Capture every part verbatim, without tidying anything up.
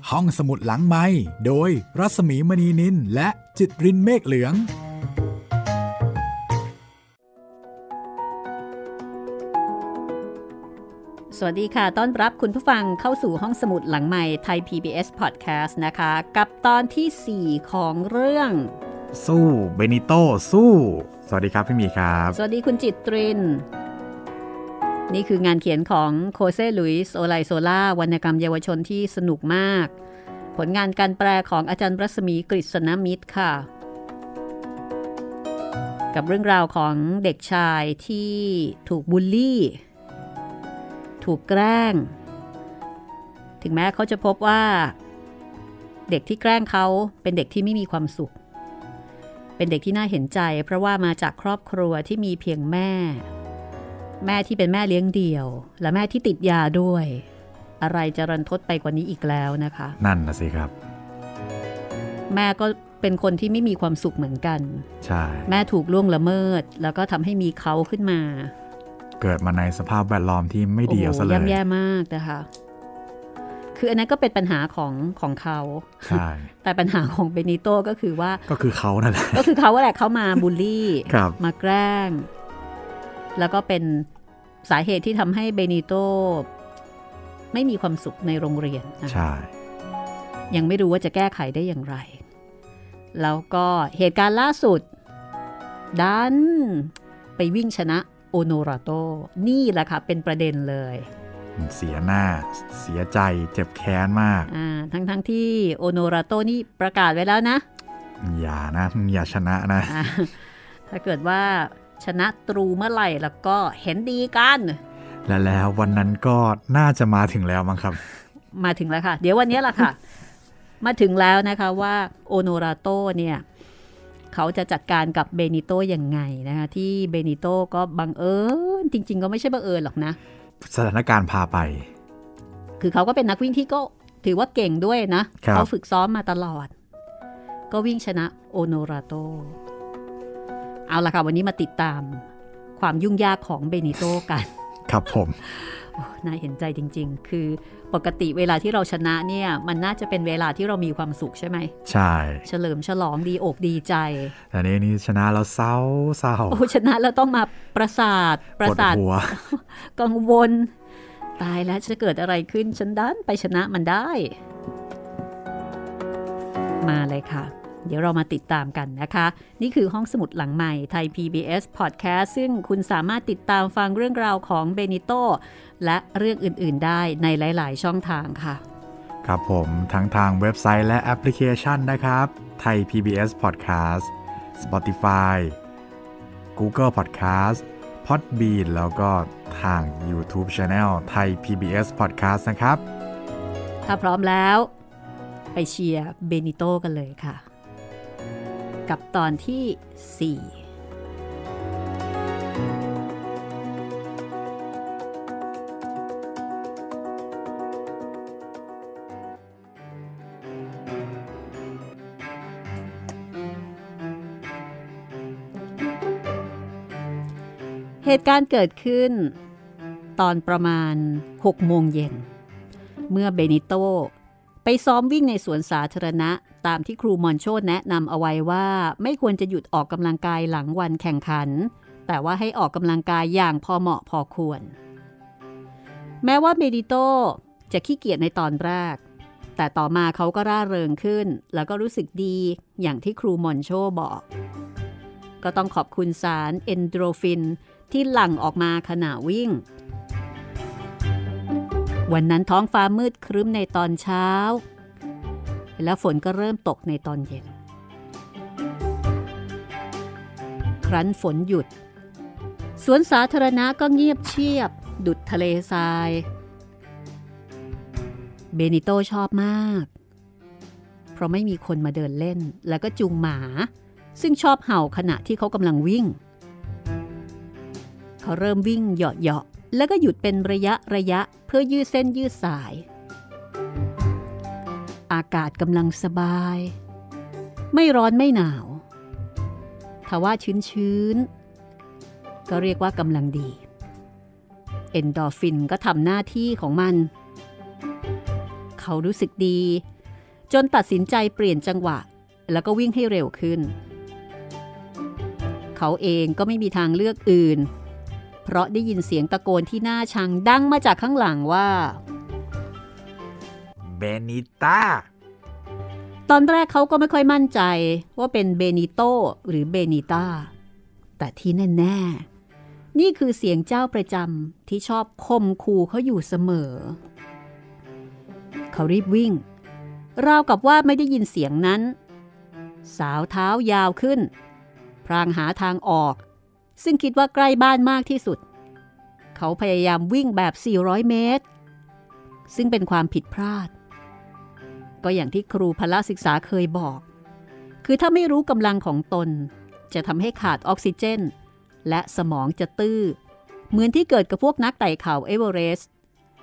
ห้องสมุดหลังไมค์โดยรัศมีมณีนินและจิตรินเมฆเหลืองสวัสดีค่ะต้อนรับคุณผู้ฟังเข้าสู่ห้องสมุดหลังไมค์ไทย พี บี เอส Podcast นะคะกับตอนที่สี่ของเรื่องสู้เบนิโต้สู้สวัสดีครับพี่มีครับสวัสดีคุณจิตรินนี่คืองานเขียนของโคเซลุยส์โอไลโซล่าวรรณกรรมเยาวชนที่สนุกมากผลงานการแปลของอาจารย์รัศมีกฤษณมิตรค่ะกับเรื่องราวของเด็กชายที่ถูกบูลลี่ถูกแกล้งถึงแม้เขาจะพบว่าเด็กที่แกล้งเขาเป็นเด็กที่ไม่มีความสุขเป็นเด็กที่น่าเห็นใจเพราะว่ามาจากครอบครัวที่มีเพียงแม่แม่ที่เป็นแม่เลี้ยงเดี่ยวและแม่ที่ติดยาด้วยอะไรจะรันทดไปกว่านี้อีกแล้วนะคะนั่นนะสิครับแม่ก็เป็นคนที่ไม่มีความสุขเหมือนกันใช่แม่ถูกล่วงละเมิดแล้วก็ทำให้มีเขาขึ้นมาเกิดมาในสภาพแวดล้อมที่ไม่ดีเอาซะเลยย่ำแย่มากนะคะคืออันนั้นก็เป็นปัญหาของของเขาใช่แต่ปัญหาของเบนิโต้ก็คือว่าก็คือเขานั่นแหละก็คือเขาแหละเขามาบูลลี่มาแกล้งแล้วก็เป็นสาเหตุที่ทำให้เบนิโต้ไม่มีความสุขในโรงเรียนนะใช่ยังไม่รู้ว่าจะแก้ไขได้อย่างไรแล้วก็เหตุการณ์ล่าสุดดันไปวิ่งชนะโอโนราโตนี่แหละค่ะเป็นประเด็นเลยเสียหน้าเสียใจเจ็บแค้นมากอ่าทั้งทั้งที่โอโนราโตนี่ประกาศไว้แล้วนะอย่านะอย่าชนะนะถ้าเกิดว่าชนะตรูเมื่อไหร่แล้วก็เห็นดีกันและแล้ววันนั้นก็น่าจะมาถึงแล้วมั้งครับมาถึงแล้วค่ะเดี๋ยววันนี้ล่ะค่ะ มาถึงแล้วนะคะว่าโอโนราโตเนี่ยเขาจะจัดการกับเบนิโต้ยังไงนะคะที่เบนิโต้ก็บังเอิญจริงๆก็ไม่ใช่บังเอิญหรอกนะสถานการณ์พาไปคือเขาก็เป็นนักวิ่งที่ก็ถือว่าเก่งด้วยนะเขาฝึกซ้อมมาตลอดก็วิ่งชนะโอโนราโตเอาล่ะค่ะวันนี้มาติดตามความยุ่งยากของเบนิโต้กันครับผมน่าเห็นใจจริงๆคือปกติเวลาที่เราชนะเนี่ยมันน่าจะเป็นเวลาที่เรามีความสุขใช่ไหมใช่เฉลิมฉลองดีอกดีใจแต่นี้นี่ชนะแล้วเศร้าเศร้าโอ้ชนะแล้วต้องมาประสาทประสาทกังวลตายแล้วจะเกิดอะไรขึ้นฉันดันไปชนะมันได้มาเลยค่ะเดี๋ยวเรามาติดตามกันนะคะนี่คือห้องสมุดหลังใหม่ไทย พี บี เอส Podcast ซึ่งคุณสามารถติดตามฟังเรื่องราวของเบนิโต้และเรื่องอื่นๆได้ในหลายๆช่องทางค่ะครับผมทั้งทางเว็บไซต์และแอปพลิเคชันนะครับไทย พี บี เอส Podcast Spotify Google Podcast Podbean แล้วก็ทาง YouTube Channel ไทย พี บี เอส Podcast นะครับถ้าพร้อมแล้วไปเชียร์เบนิโต้กันเลยค่ะกับตอนที่สี่เหตุการณ์เกิดขึ้นตอนประมาณหกโมงเย็นเมื่อเบนิโต้ไปซ้อมวิ่งในสวนสาธารณะตามที่ครูมอนโชแนะนำเอาไว้ว่าไม่ควรจะหยุดออกกำลังกายหลังวันแข่งขันแต่ว่าให้ออกกำลังกายอย่างพอเหมาะพอควรแม้ว่าเบนิโต้จะขี้เกียจในตอนแรกแต่ต่อมาเขาก็ร่าเริงขึ้นแล้วก็รู้สึกดีอย่างที่ครูมอนโชบอกก็ต้องขอบคุณสารเอนโดรฟินที่หลั่งออกมาขณะวิ่งวันนั้นท้องฟ้ามืดครึ้มในตอนเช้าแล้วฝนก็เริ่มตกในตอนเย็นครั้นฝนหยุดสวนสาธารณะก็เงียบเชียบดุจทะเลทรายเบนิโต้ชอบมากเพราะไม่มีคนมาเดินเล่นแล้วก็จูงหมาซึ่งชอบเห่าขณะที่เขากำลังวิ่งเขาเริ่มวิ่งเหาะๆแล้วก็หยุดเป็นระยะระยะเพื่อยืดเส้นยืดสายอากาศกำลังสบายไม่ร้อนไม่หนาวทว่าชื้นๆก็เรียกว่ากำลังดีเอนโดรฟินก็ทำหน้าที่ของมันเขารู้สึกดีจนตัดสินใจเปลี่ยนจังหวะแล้วก็วิ่งให้เร็วขึ้นเขาเองก็ไม่มีทางเลือกอื่นเพราะได้ยินเสียงตะโกนที่น่าชังดังมาจากข้างหลังว่าเบนิต้าตอนแรกเขาก็ไม่ค่อยมั่นใจว่าเป็นเบนิโตหรือเบนิต้าแต่ที่แน่ๆนี่คือเสียงเจ้าประจำที่ชอบข่มขู่เขาอยู่เสมอเขารีบวิ่งราวกับว่าไม่ได้ยินเสียงนั้นสาวเท้ายาวขึ้นพรางหาทางออกซึ่งคิดว่าใกล้บ้านมากที่สุดเขาพยายามวิ่งแบบสี่ร้อยเมตรซึ่งเป็นความผิดพลาดก็อย่างที่ครูพละศึกษาเคยบอกคือถ้าไม่รู้กำลังของตนจะทำให้ขาดออกซิเจนและสมองจะตื้อเหมือนที่เกิดกับพวกนักไต่เขาเอเวอเรสต์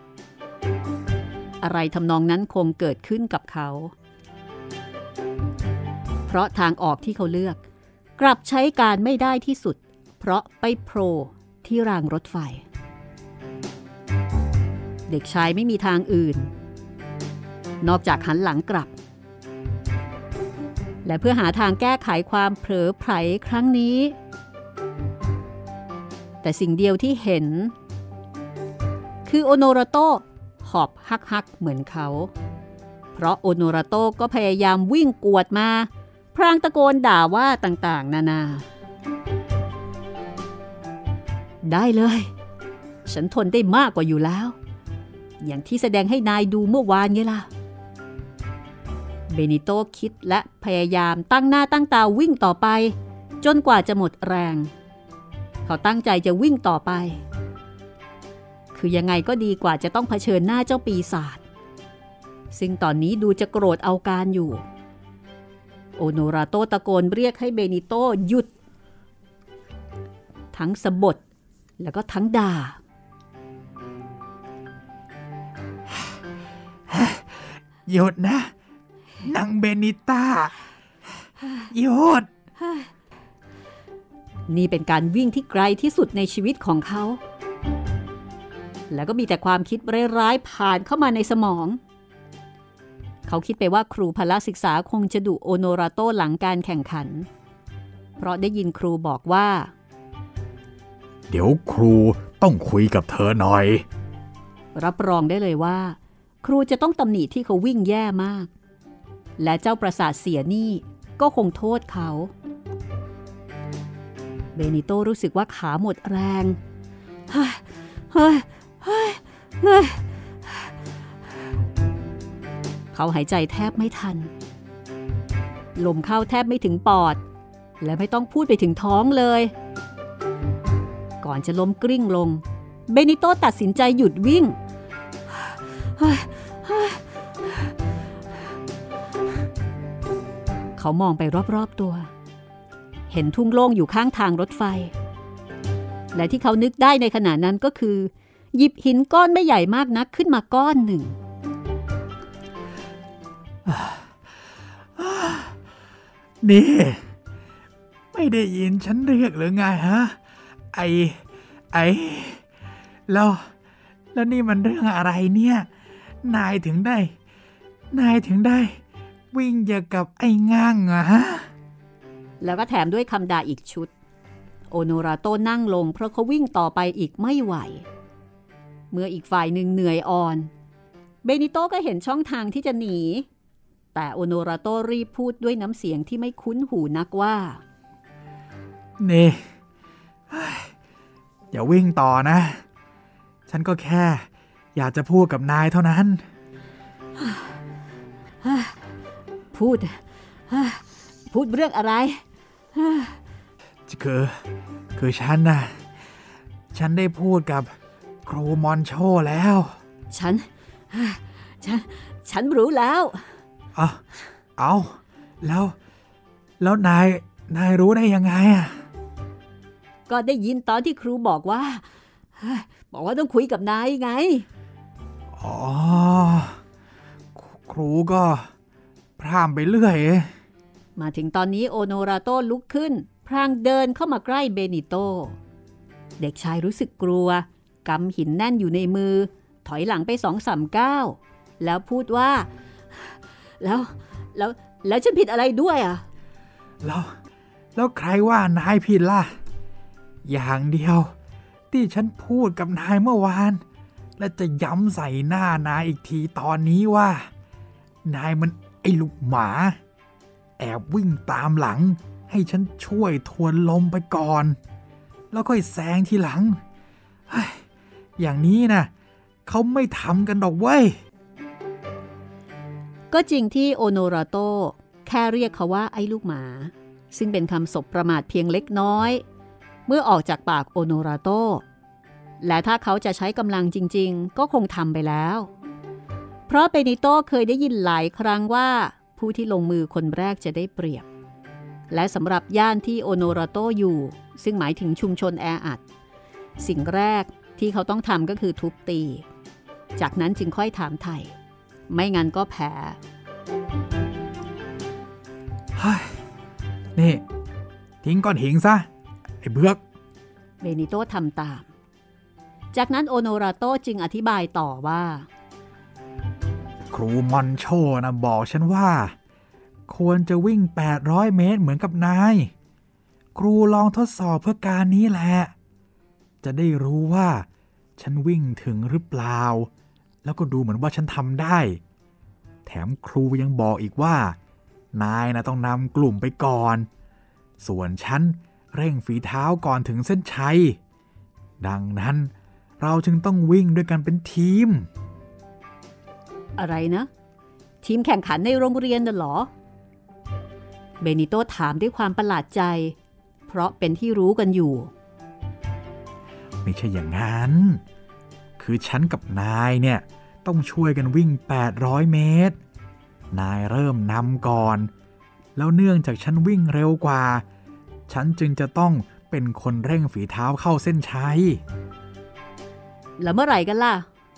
อะไรทำนองนั้นคงเกิดขึ้นกับเขาเพราะทางออกที่เขาเลือกกลับใช้การไม่ได้ที่สุดเพราะไปโผล่ที่รางรถไฟเด็กชายไม่มีทางอื่นนอกจากหันหลังกลับและเพื่อหาทางแก้ไขความเผลอไผลครั้งนี้แต่สิ่งเดียวที่เห็นคือโอโนราโตหอบฮักๆเหมือนเขาเพราะโอโนราโตก็พยายามวิ่งกวดมาพรางตะโกนด่าว่าต่างๆนานาได้เลยฉันทนได้มากกว่าอยู่แล้วอย่างที่แสดงให้นายดูเมื่อวานไงล่ะเบนิโตคิดและพยายามตั้งหน้าตั้งตาวิ่งต่อไปจนกว่าจะหมดแรงเขาตั้งใจจะวิ่งต่อไปคือยังไงก็ดีกว่าจะต้องเผชิญหน้าเจ้าปีศาจซึ่งตอนนี้ดูจะโกรธเอาการอยู่โอโนราโตตะโกนเรียกให้เบนิโตหยุดทั้งสะบดแล้วก็ทั้งด่าหยุดนะนางเบนิต้าหยุดนี่เป็นการวิ่งที่ไกลที่สุดในชีวิตของเขาแล้วก็มีแต่ความคิดร้ายๆผ่านเข้ามาในสมองเขาคิดไปว่าครูพละศึกษาคงจะดุโอโนราโตหลังการแข่งขันเพราะได้ยินครูบอกว่าเดี๋ยวครูต้องคุยกับเธอหน่อยรับรองได้เลยว่าครูจะต้องตำหนิที่เขาวิ่งแย่มากและเจ้าประสาทเสียนี่ก็คงโทษเขาเบนิโตรู้สึกว่าขาหมดแรงเฮ้ยเฮ้ยเฮ้ยเฮ้ยเขาหายใจแทบไม่ทันลมเข้าแทบไม่ถึงปอดและไม่ต้องพูดไปถึงท้องเลยก่อนจะล้มกลิ้งลงเบนิโตตัดสินใจหยุดวิ่งเขามองไปรอบๆตัวเห็นทุ่งโล่งอยู่ข้างทางรถไฟและที่เขานึกได้ในขณะนั้นก็คือหยิบหินก้อนไม่ใหญ่มากนักขึ้นมาก้อนหนึ่งนี่ไม่ได้ยินฉันเรียกหรือไงฮะไอไอแล้วแล้วนี่มันเรื่องอะไรเนี่ยนายถึงได้นายถึงได้วิ่งอย่างกับไอ้ง่างอะฮะแล้วก็แถมด้วยคำด่าอีกชุดโอโนราโตนั่งลงเพราะเขาวิ่งต่อไปอีกไม่ไหวเมื่ออีกฝ่ายหนึ่งเหนื่อยอ่อนเบนิโตก็เห็นช่องทางที่จะหนีแต่โอโนราโตรีบพูดด้วยน้ำเสียงที่ไม่คุ้นหูนักว่านี่อย่าวิ่งต่อนะฉันก็แค่อยากจะพูดกับนายเท่านั้นพูดพูดเรื่องอะไรคือคือฉันน่ะฉันได้พูดกับครูมอนโชแล้วฉันฉันฉันรู้แล้วเอาเอาแล้วแล้วนายนายรู้ได้ยังไงอ่ะก็ได้ยินตอนที่ครูบอกว่าบอกว่าต้องคุยกับนายไงอ๋อครูก็พร่ำไปเรื่อยมาถึงตอนนี้โอโนราโตลุกขึ้นพลางเดินเข้ามาใกล้เบนิโตเด็กชายรู้สึกกลัวกำหินแน่นอยู่ในมือถอยหลังไปสองสามก้าวแล้วพูดว่าแล้วแล้วแล้วฉันผิดอะไรด้วยอ่ะแล้วแล้วใครว่านายผิดล่ะอย่างเดียวที่ฉันพูดกับนายเมื่อวานและจะย้ำใส่หน้านายอีกทีตอนนี้ว่านายมันไอ้ลูกหมาแอบวิ่งตามหลังให้ฉันช่วยทวนลมไปก่อนแล้วค่อยแซงทีหลังอย่างนี้นะเขาไม่ทำกันดอกเว้ยก็จริงที่โอโนราโตแค่เรียกเขาว่าไอ้ลูกหมาซึ่งเป็นคำสบประมาทเพียงเล็กน้อยเมื่อออกจากปากโอโนราโตและถ้าเขาจะใช้กำลังจริงๆก็คงทำไปแล้วเพราะเบนิโตเคยได้ยินหลายครั้งว่าผู้ที่ลงมือคนแรกจะได้เปรียบและสำหรับย่านที่โอโนราโตอยู่ซึ่งหมายถึงชุมชนแออัดสิ่งแรกที่เขาต้องทำก็คือทุบตีจากนั้นจึงค่อยถามไถ่ไม่งั้นก็แพ้เฮ้ยนี่ทิ้งก้อนหินซะไอ้เบือกเบนิโตทำตามจากนั้นโอโนราโตจึงอธิบายต่อว่าครูมอนโชนะบอกฉันว่าควรจะวิ่งแปดร้อยเมตรเหมือนกับนายครูลองทดสอบเพื่อการนี้แหละจะได้รู้ว่าฉันวิ่งถึงหรือเปล่าแล้วก็ดูเหมือนว่าฉันทำได้แถมครูยังบอกอีกว่านายนะต้องนำกลุ่มไปก่อนส่วนฉันเร่งฝีเท้าก่อนถึงเส้นชัยดังนั้นเราจึงต้องวิ่งด้วยกันเป็นทีมอะไรนะทีมแข่งขันในโรงเรียนน่ะเหรอเบนิโตถามด้วยความประหลาดใจเพราะเป็นที่รู้กันอยู่ไม่ใช่อย่างนั้นคือฉันกับนายเนี่ยต้องช่วยกันวิ่งแปดร้อยเมตรนายเริ่มนำก่อนแล้วเนื่องจากฉันวิ่งเร็วกว่าฉันจึงจะต้องเป็นคนเร่งฝีเท้าเข้าเส้นชัยแล้วเมื่อไหร่กันล่ะ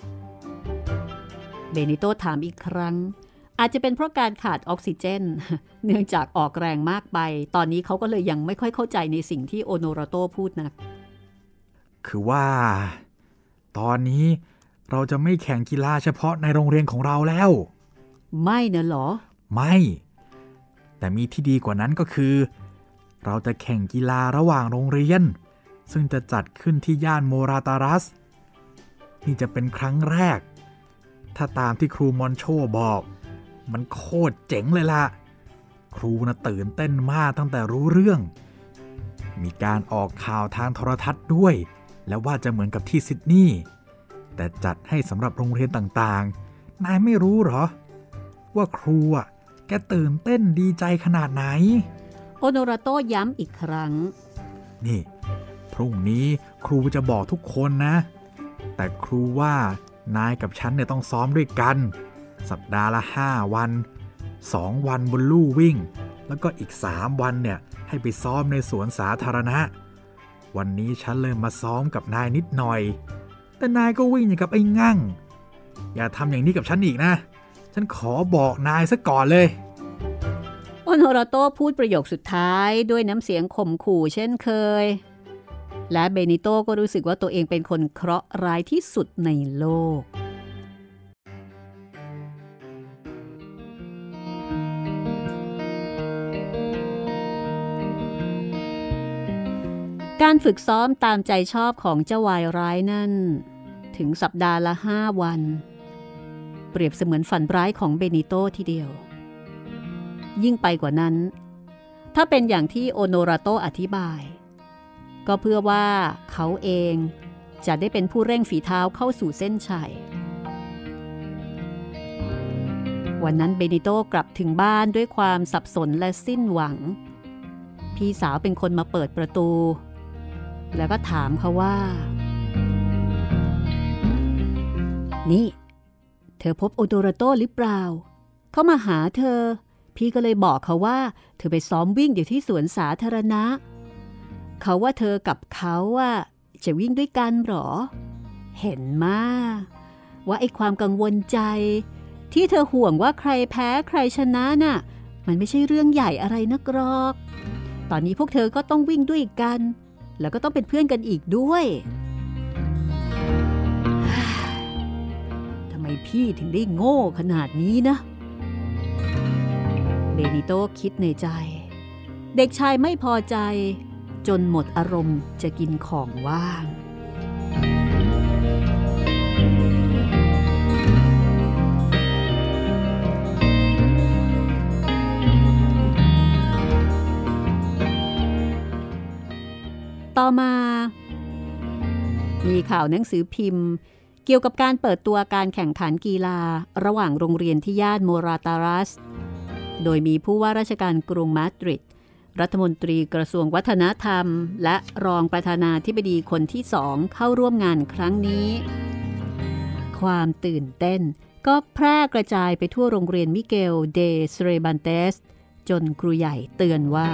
เบนิโตถามอีกครั้งอาจจะเป็นเพราะการขาดออกซิเจนเนื่องจากออกแรงมากไปตอนนี้เขาก็เลยยังไม่ค่อยเข้าใจในสิ่งที่โอโนราโตพูดนักคือว่าตอนนี้เราจะไม่แข่งกีฬาเฉพาะในโรงเรียนของเราแล้วไม่นะหรอไม่แต่มีที่ดีกว่านั้นก็คือเราจะแข่งกีฬาระหว่างโรงเรียนซึ่งจะจัดขึ้นที่ย่านโมราตารัสนี่จะเป็นครั้งแรกถ้าตามที่ครูมอนโชบอกมันโคตรเจ๋งเลยล่ะครูน่ะตื่นเต้นมากตั้งแต่รู้เรื่องมีการออกข่าวทางโทรทัศน์ด้วยและว่าจะเหมือนกับที่ซิดนีย์แต่จัดให้สำหรับโรงเรียนต่างๆนายไม่รู้เหรอว่าครูอ่ะแกตื่นเต้นดีใจขนาดไหนโอโนราโตย้ำอีกครั้งนี่พรุ่งนี้ครูจะบอกทุกคนนะแต่ครูว่านายกับฉันเนี่ยต้องซ้อมด้วยกันสัปดาห์ละห้าวันสองวันบนลู่วิ่งแล้วก็อีกสามวันเนี่ยให้ไปซ้อมในสวนสาธารณะวันนี้ฉันเลยมาซ้อมกับนายนิดหน่อยแต่นายก็วิ่งอย่างกับไอ้งั่งอย่าทำอย่างนี้กับฉันอีกนะฉันขอบอกนายซะก่อนเลยโอโนราโตพูดประโยคสุดท้ายด้วยน้ำเสียงข่มขู่เช่นเคยและเบนิโตก็รู้สึกว่าตัวเองเป็นคนเคราะห์ร้ายที่สุดในโลกการฝึกซ้อมตามใจชอบของเจ้าวายร้ายนั่นถึงสัปดาห์ละห้าวันเปรียบเสมือนฝันร้ายของเบนิโตทีเดียวยิ่งไปกว่านั้นถ้าเป็นอย่างที่โอโนราโตอธิบายก็เพื่อว่าเขาเองจะได้เป็นผู้เร่งฝีเท้าเข้าสู่เส้นชัยวันนั้นเบนิโตกลับถึงบ้านด้วยความสับสนและสิ้นหวังพี่สาวเป็นคนมาเปิดประตูแล้วก็ถามเขาว่านี่เธอพบโอโนราโตหรือเปล่าเขามาหาเธอพี่ก็เลยบอกเขาว่าเธอไปซ้อมวิ่งอยู่ที่สวนสาธารณะเขาว่าเธอกับเขาว่าจะวิ่งด้วยกันหรอเห็นมาว่าไอ้ความกังวลใจที่เธอห่วงว่าใครแพ้ใครชนะน่ะมันไม่ใช่เรื่องใหญ่อะไรนักหรอกตอนนี้พวกเธอก็ต้องวิ่งด้วยกันแล้วก็ต้องเป็นเพื่อนกันอีกด้วยทำไมพี่ถึงได้โง่ขนาดนี้นะเบนิโตคิดในใจเด็กชายไม่พอใจจนหมดอารมณ์จะกินของว่างต่อมามีข่าวหนังสือพิมพ์เกี่ยวกับการเปิดตัวการแข่งขันกีฬาระหว่างโรงเรียนที่ย่านโมราตารัสโดยมีผู้ว่าราชการกรุงมาดริดรัฐมนตรีกระทรวงวัฒนธรรมและรองประธานาธิบดีคนที่สองเข้าร่วมงานครั้งนี้ความตื่นเต้นก็แพร่กระจายไปทั่วโรงเรียนมิเกลเดเซเรบันเตสจนครูใหญ่เตือนว่า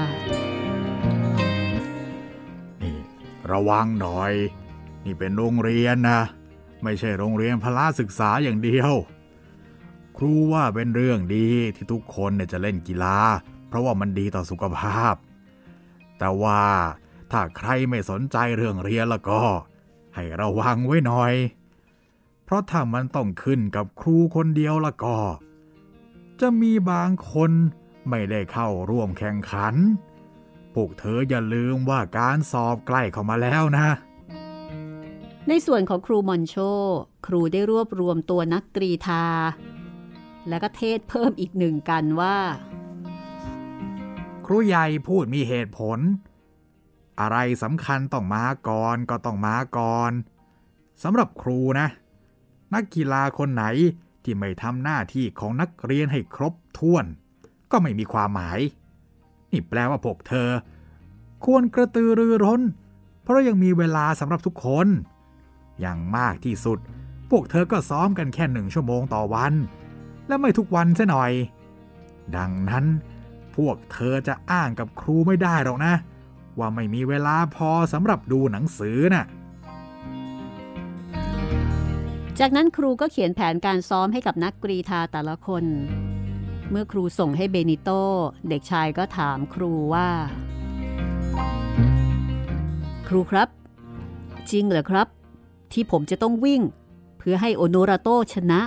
นี่ระวังหน่อยนี่เป็นโรงเรียนนะไม่ใช่โรงเรียนพละศึกษาอย่างเดียวครูว่าเป็นเรื่องดีที่ทุกคนเนี่ยจะเล่นกีฬาเพราะว่ามันดีต่อสุขภาพแต่ว่าถ้าใครไม่สนใจเรื่องเรียนแล้วก็ให้ระวังไว้หน่อยเพราะถ้ามันต้องขึ้นกับครูคนเดียวแล้วก็จะมีบางคนไม่ได้เข้าร่วมแข่งขันพวกเธออย่าลืมว่าการสอบใกล้เข้ามาแล้วนะในส่วนของครูมอนโชครูได้รวบรวมตัวนักกรีฑาแล้วก็เทศเพิ่มอีกหนึ่งกันว่าครูใหญ่พูดมีเหตุผลอะไรสำคัญต้องมาก่อนก็ต้องมาก่อนสำหรับครูนะนักกีฬาคนไหนที่ไม่ทำหน้าที่ของนักเรียนให้ครบถ้วนก็ไม่มีความหมายนี่แปลว่าพวกเธอควรกระตือรือร้นเพราะยังมีเวลาสำหรับทุกคนอย่างมากที่สุดพวกเธอก็ซ้อมกันแค่หนึ่งชั่วโมงต่อวันและไม่ทุกวันซะหน่อยดังนั้นพวกเธอจะอ้างกับครูไม่ได้หรอกนะว่าไม่มีเวลาพอสำหรับดูหนังสือน่ะจากนั้นครูก็เขียนแผนการซ้อมให้กับนักกรีฑาแต่ละคนเมื่อครูส่งให้เบนิโตเด็กชายก็ถามครูว่าครูครับจริงเหรอครับที่ผมจะต้องวิ่งเพื่อให้โอโนราโตชนะ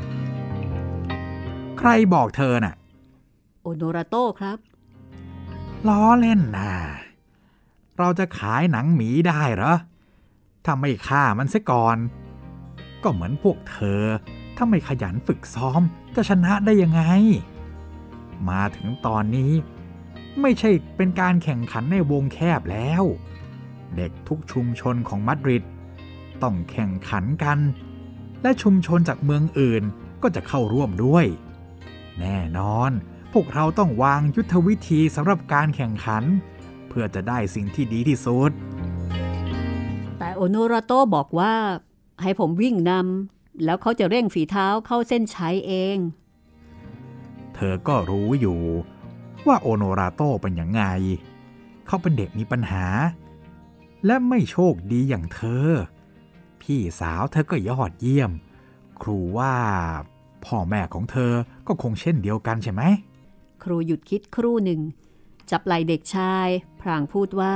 ใครบอกเธอน่ะโอโนราโตครับล้อเล่นนะเราจะขายหนังหมีได้เหรอถ้าไม่ฆ่ามันซะก่อนก็เหมือนพวกเธอถ้าไม่ขยันฝึกซ้อมจะชนะได้ยังไงมาถึงตอนนี้ไม่ใช่เป็นการแข่งขันในวงแคบแล้วเด็กทุกชุมชนของมาดริดต้องแข่งขันกันและชุมชนจากเมืองอื่นก็จะเข้าร่วมด้วยแน่นอนพวกเราต้องวางยุทธวิธีสำหรับการแข่งขันเพื่อจะได้สิ่งที่ดีที่สุดแต่โอโนราโตบอกว่าให้ผมวิ่งนำแล้วเขาจะเร่งฝีเท้าเข้าเส้นชัยเองเธอก็รู้อยู่ว่าโอโนราโตเป็นอย่างไงเขาเป็นเด็กมีปัญหาและไม่โชคดีอย่างเธอพี่สาวเธอก็ยอดเยี่ยมครูว่าพ่อแม่ของเธอก็คงเช่นเดียวกันใช่ไหมครูหยุดคิดครู่หนึ่งจับไหล่เด็กชายพลางพูดว่า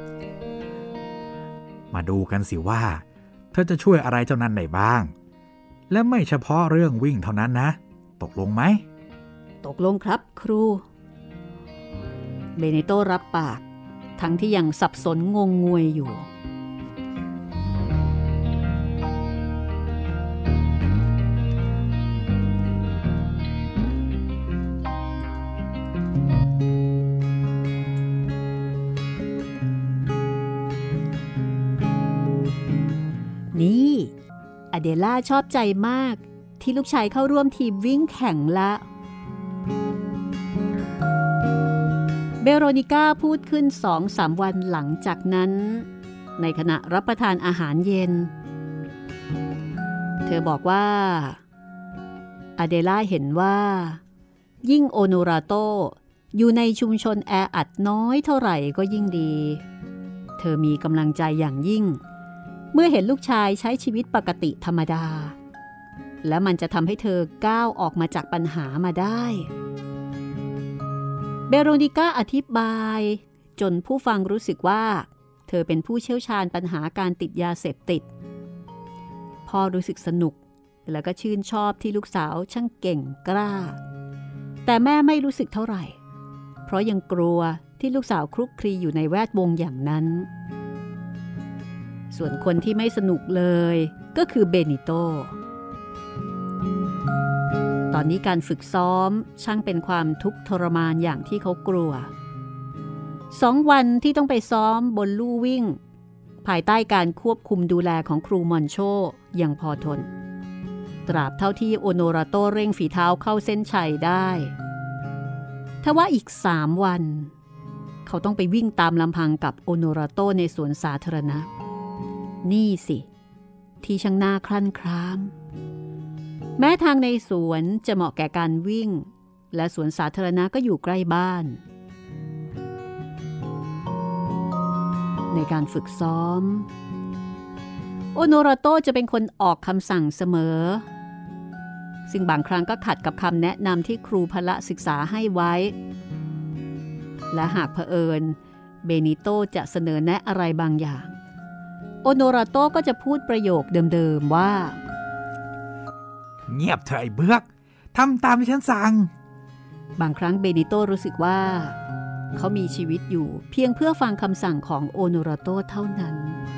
มาดูกันสิว่าเธอจะช่วยอะไรเจ้านั้นได้บ้างและไม่เฉพาะเรื่องวิ่งเท่านั้นนะตกลงไหมตกลงครับครูเบเนโตรับปากทั้งที่ยังสับสนงงงวยอยู่นี่อเดล่าชอบใจมากที่ลูกชายเข้าร่วมทีมวิ่งแข่งละเบโรนิก้าพูดขึ้น สองสาม วันหลังจากนั้นในขณะรับประทานอาหารเย็นเธอบอกว่าอเดล่าเห็นว่ายิ่งโอโนราโตอยู่ในชุมชนแออัดน้อยเท่าไหร่ก็ยิ่งดีเธอมีกำลังใจอย่างยิ่งเมื่อเห็นลูกชายใช้ชีวิตปกติธรรมดาและมันจะทำให้เธอก้าวออกมาจากปัญหามาได้เบโรนิก้าอธิบายจนผู้ฟังรู้สึกว่าเธอเป็นผู้เชี่ยวชาญปัญหาการติดยาเสพติดพ่อรู้สึกสนุกแล้วก็ชื่นชอบที่ลูกสาวช่างเก่งกล้าแแต่แม่ไม่รู้สึกเท่าไหร่เพราะยังกลัวที่ลูกสาวคลุกคลีอยู่ในแวดวงอย่างนั้นส่วนคนที่ไม่สนุกเลยก็คือเบนิโตตอนนี้การฝึกซ้อมช่างเป็นความทุกข์ทรมานอย่างที่เขากลัวสองวันที่ต้องไปซ้อมบนลู่วิ่งภายใต้การควบคุมดูแลของครูมอนโชยังพอทนตราบเท่าที่โอโนราโตเร่งฝีเท้าเข้าเส้นชัยได้ทว่าอีกสามวันเขาต้องไปวิ่งตามลำพังกับโอโนราโตในสวนสาธารณะนี่สิที่ช่างน่าคลั่นคล้ามแม้ทางในสวนจะเหมาะแก่การวิ่งและสวนสาธารณะก็อยู่ใกล้บ้านในการฝึกซ้อมโอโนราโตจะเป็นคนออกคำสั่งเสมอซึ่งบางครั้งก็ขัดกับคำแนะนำที่ครูพละศึกษาให้ไว้และหากเผอิญเบนิโตจะเสนอแนะอะไรบางอย่างโอโนราโตก็จะพูดประโยคเดิมๆว่าเงียบเถอะไอ้เบือกทำตามที่ฉันสั่งบางครั้งเบนิโตรู้สึกว่าเขามีชีวิตอยู่เพียงเพื่อฟังคำสั่งของโอโนราโตเท่านั้น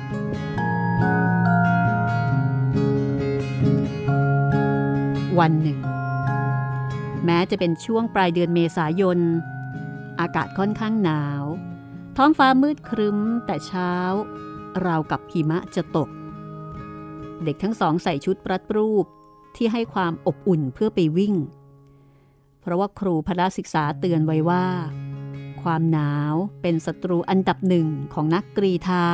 วันหนึ่งแม้จะเป็นช่วงปลายเดือนเมษายนอากาศค่อนข้างหนาวท้องฟ้ามืดครึ้มแต่เช้าราวกับหิมะจะตกเด็กทั้งสองใส่ชุดรัดรูปที่ให้ความอบอุ่นเพื่อไปวิ่งเพราะว่าครูพละศึกษาเตือนไว้ว่าความหนาวเป็นศัตรูอันดับหนึ่งของนักกรีฑา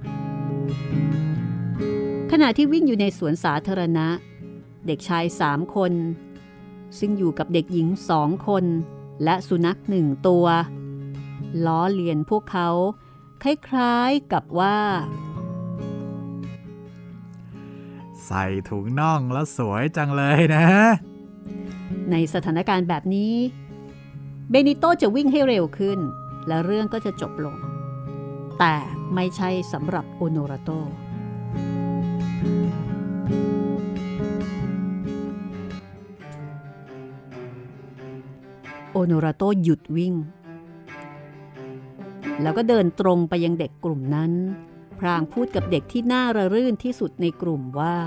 ขณะที่วิ่งอยู่ในสวนสาธารณะเด็กชายสามคนซึ่งอยู่กับเด็กหญิงสองคนและสุนัขหนึ่งตัวล้อเลียนพวกเขาคล้ายๆกับว่าใส่ถุงน่องแล้วสวยจังเลยนะในสถานการณ์แบบนี้เบนิโตจะวิ่งให้เร็วขึ้นและเรื่องก็จะจบลงแต่ไม่ใช่สำหรับโอโนราโตโอโนราโตหยุดวิ่งแล้วก็เดินตรงไปยังเด็กกลุ่มนั้นพลางพูดกับเด็กที่น่าระรื่นที่สุดในกลุ่มว่า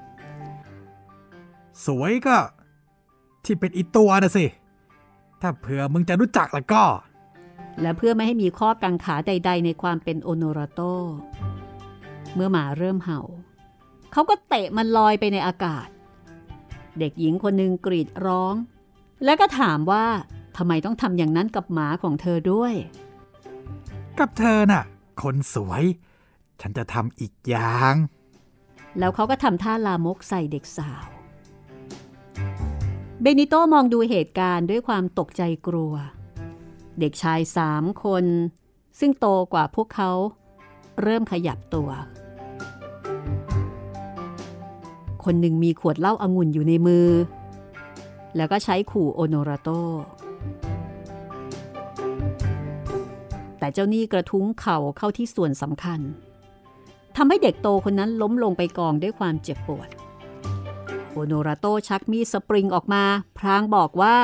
สวยก็ที่เป็นอีตัวนะสิถ้าเผื่อมึงจะรู้จักแล้วก็และเพื่อไม่ให้มีข้อกังขาใดๆในความเป็นโอโนราโตเมื่อหมาเริ่มเห่าเขาก็เตะมันลอยไปในอากาศเด็กหญิงคนหนึ่งกรีดร้องและก็ถามว่าทำไมต้องทำอย่างนั้นกับหมาของเธอด้วยกับเธอน่ะคนสวยฉันจะทำอีกอย่างแล้วเขาก็ทำท่าลามกใส่เด็กสาวเบนิโตมองดูเหตุการณ์ด้วยความตกใจกลัวเด็กชายสามคนซึ่งโตกว่าพวกเขาเริ่มขยับตัวคนหนึ่งมีขวดเหล้าองุ่นอยู่ในมือแล้วก็ใช้ขู่โอโนราโตแต่เจ้านี่กระทุ้งเข่าเข้าที่ส่วนสำคัญทำให้เด็กโตคนนั้นล้มลงไปกองด้วยความเจ็บปวดโอโนราโตชักมีดสปริงออกมาพลางบอกว่า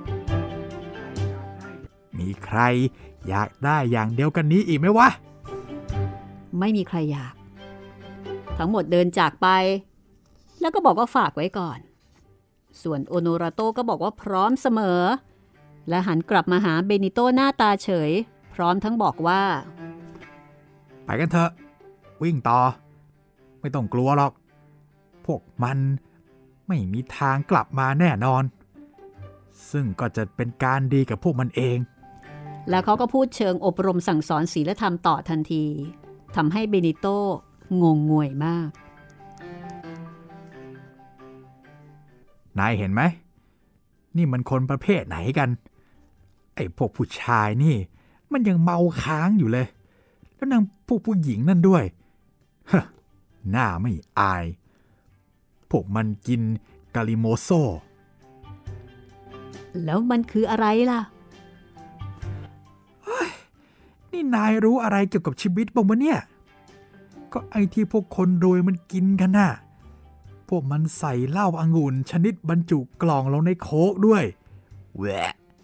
มีใครอยากได้อย่างเดียวกันนี้อีกไหมวะไม่มีใครอยากทั้งหมดเดินจากไปแล้วก็บอกว่าฝากไว้ก่อนส่วนโอโนราโตก็บอกว่าพร้อมเสมอและหันกลับมาหาเบนิโตหน้าตาเฉยพร้อมทั้งบอกว่าไปกันเถอะวิ่งต่อไม่ต้องกลัวหรอกพวกมันไม่มีทางกลับมาแน่นอนซึ่งก็จะเป็นการดีกับพวกมันเองแล้วเขาก็พูดเชิงอบรมสั่งสอนศีลธรรมต่อทันทีทำให้เบนิโตงงงวยมากนายเห็นไหมนี่มันคนประเภทไหนกันไอ้พวกผู้ชายนี่มันยังเมาค้างอยู่เลยแล้วนางพวกผู้หญิงนั่นด้วยฮะหน้าไม่อายพวกมันกินกาลิโมโซแล้วมันคืออะไรล่ะนี่นายรู้อะไรเกี่ยวกับชีวิตบ้างวะเนี่ยก็ไอ้ที่พวกคนรวยมันกินกันน่ะพวกมันใส่เหล้าองุ่นชนิดบรรจุกล่องลงในโค้กด้วยแหวะ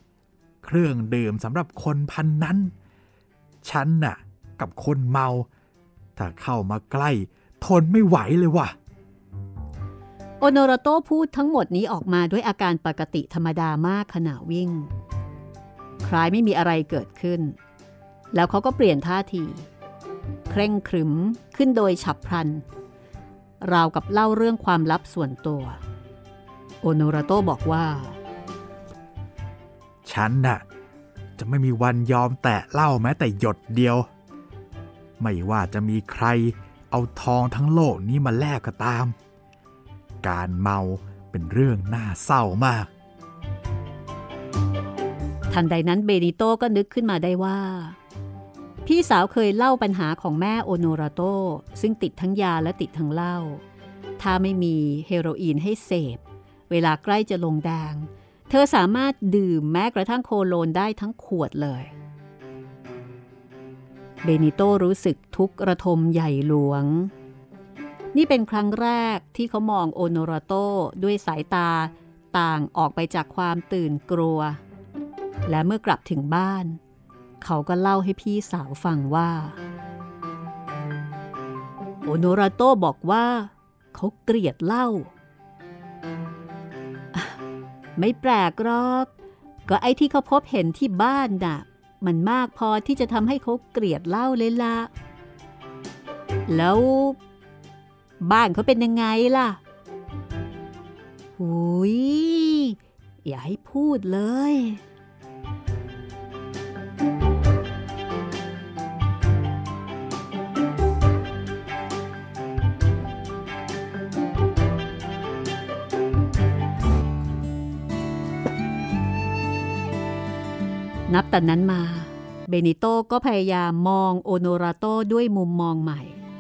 เครื่องดื่มสำหรับคนพันนั้นฉันน่ะกับคนเมาถ้าเข้ามาใกล้ทนไม่ไหวเลยว่ะโอโนราโต้พูดทั้งหมดนี้ออกมาด้วยอาการปกติธรรมดามากขณะวิ่งคล้ายไม่มีอะไรเกิดขึ้นแล้วเขาก็เปลี่ยนท่าทีเคร่งขรึมขึ้นโดยฉับพลันราวกับเล่าเรื่องความลับส่วนตัวโอโนราโต้บอกว่าฉันน่ะจะไม่มีวันยอมแตะเหล้าแม้แต่หยดเดียวไม่ว่าจะมีใครเอาทองทั้งโลกนี้มาแลกก็ตามการเมาเป็นเรื่องน่าเศร้ามากทันใดนั้นเบนิโต้ก็นึกขึ้นมาได้ว่าพี่สาวเคยเล่าปัญหาของแม่โอโนราโต้ซึ่งติดทั้งยาและติดทั้งเหล้าถ้าไม่มีเฮโรอีนให้เสพเวลาใกล้จะลงแดงเธอสามารถดื่มแม้กระทั่งโคโลนได้ทั้งขวดเลยเบนิโต้รู้สึกทุกข์ระทมใหญ่หลวงนี่เป็นครั้งแรกที่เขามองโอโนราโต้ด้วยสายตาต่างออกไปจากความตื่นกลัวและเมื่อกลับถึงบ้านเขาก็เล่าให้พี่สาวฟังว่าโอโนราโต้บอกว่าเขาเกลียดเหล้าไม่แปลกหรอกก็ไอ้ที่เขาพบเห็นที่บ้านน่ะมันมากพอที่จะทำให้เขาเกลียดเหล้าเลยล่ะแล้วบ้านเขาเป็นยังไงล่ะหุยอย่าให้พูดเลยนับแต่นั้นมาเบนิโต้ก็พยายามมองโอโนราโต้ด้วยมุมมองใหม่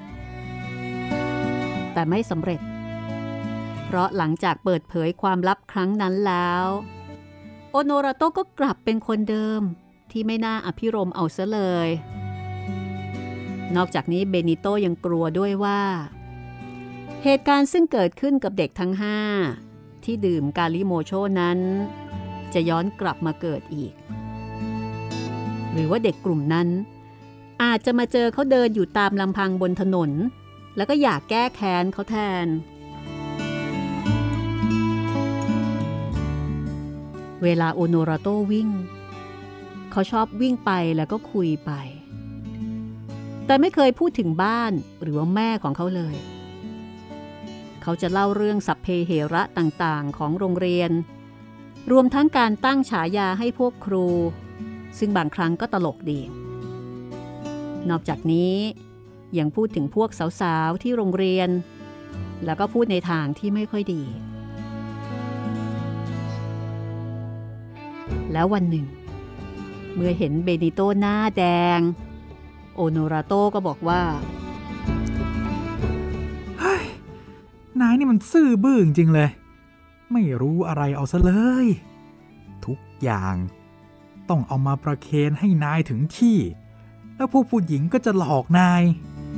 แต่ไม่สำเร็จเพราะหลังจากเปิดเผยความลับครั้งนั้นแล้วโอโนราโต้ก็กลับเป็นคนเดิมที่ไม่น่าอภิรมย์เอาซะเลยนอกจากนี้เบนิโต้ยังกลัวด้วยว่าเหตุการณ์ซึ่งเกิดขึ้นกับเด็กทั้งห้าที่ดื่มกาลิโมโชนั้นจะย้อนกลับมาเกิดอีกหรือว่าเด็กกลุ่มนั้นอาจจะมาเจอเขาเดินอยู่ตามลำพังบนถนนแล้วก็อยากแก้แค้นเขาแทนเวลาโอโนราโต้วิ่งเขาชอบวิ่งไปแล้วก็คุยไปแต่ไม่เคยพูดถึงบ้านหรือว่าแม่ของเขาเลยเขาจะเล่าเรื่องสัพเพเหระต่างๆของโรงเรียนรวมทั้งการตั้งฉายาให้พวกครูซึ่งบางครั้งก็ตลกดีนอกจากนี้ยังพูดถึงพวกสาวๆที่โรงเรียนแล้วก็พูดในทางที่ไม่ค่อยดีแล้ววันหนึ่งเมื่อเห็นเบนิโต้หน้าแดงโอโนราโต้ก็บอกว่าเฮ้ยนายนี่มันซื่อบื้อจริงเลยไม่รู้อะไรเอาซะเลยทุกอย่างต้องเอามาประเคนให้นายถึงที่แล้วพวกผู้หญิงก็จะหลอกนาย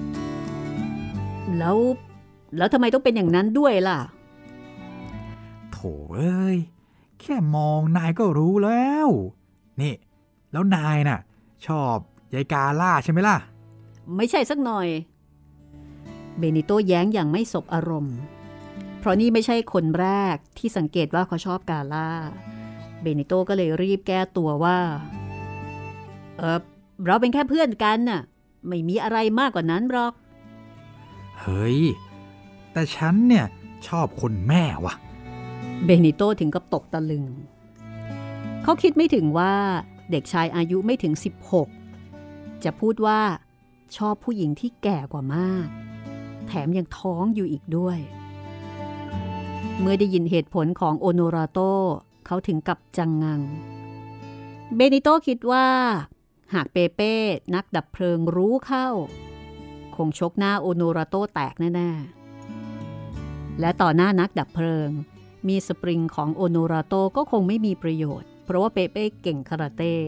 แล้วแล้วทำไมต้องเป็นอย่างนั้นด้วยล่ะโถเอ้ยแค่มองนายก็รู้แล้วนี่แล้วนายน่ะชอบยายกาล่าใช่ไหมล่ะไม่ใช่สักหน่อยเบนิโต้แย้งอย่างไม่สบอารมณ์เพราะนี่ไม่ใช่คนแรกที่สังเกตว่าเขาชอบกาล่าเบนิโต้ก็เลยรีบแก้ตัวว่าเออเราเป็นแค่เพื่อนกันน่ะไม่มีอะไรมากกว่านั้นหรอกเฮ้ยแต่ฉันเนี่ยชอบคนแม่ว่ะเบนิโต้ถึงกับตกตะลึงเขาคิดไม่ถึงว่าเด็กชายอายุไม่ถึงสิบหกจะพูดว่าชอบผู้หญิงที่แก่กว่ามากแถมยังท้องอยู่อีกด้วยเมื่อได้ยินเหตุผลของโอโนราโต้เขาถึงกับจังงังเบนิโต้คิดว่าหากเปเป้นักดับเพลิงรู้เข้าคงชกหน้าโอโนราโต้แตกแน่ๆและต่อหน้านักดับเพลิงมีสปริงของโอโนราโต้ก็คงไม่มีประโยชน์เพราะว่าเปเป้เก่งคาราเต้